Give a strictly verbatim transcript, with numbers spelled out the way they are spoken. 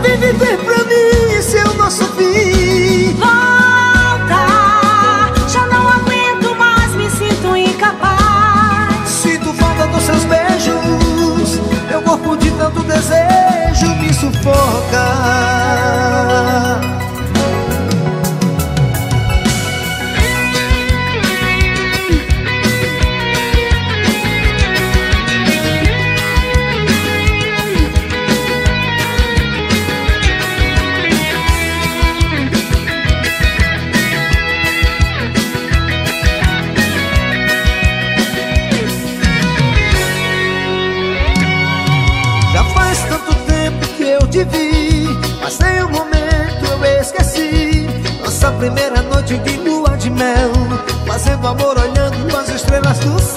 vem viver pra mim, seu nosso fim. Volta, já não aguento mais, me sinto incapaz. Sinto falta dos seus beijos, meu corpo de tanto desejo me sufoca. Te vi, mas em um momento eu esqueci nossa primeira noite de lua de mel, fazendo amor olhando as estrelas do céu.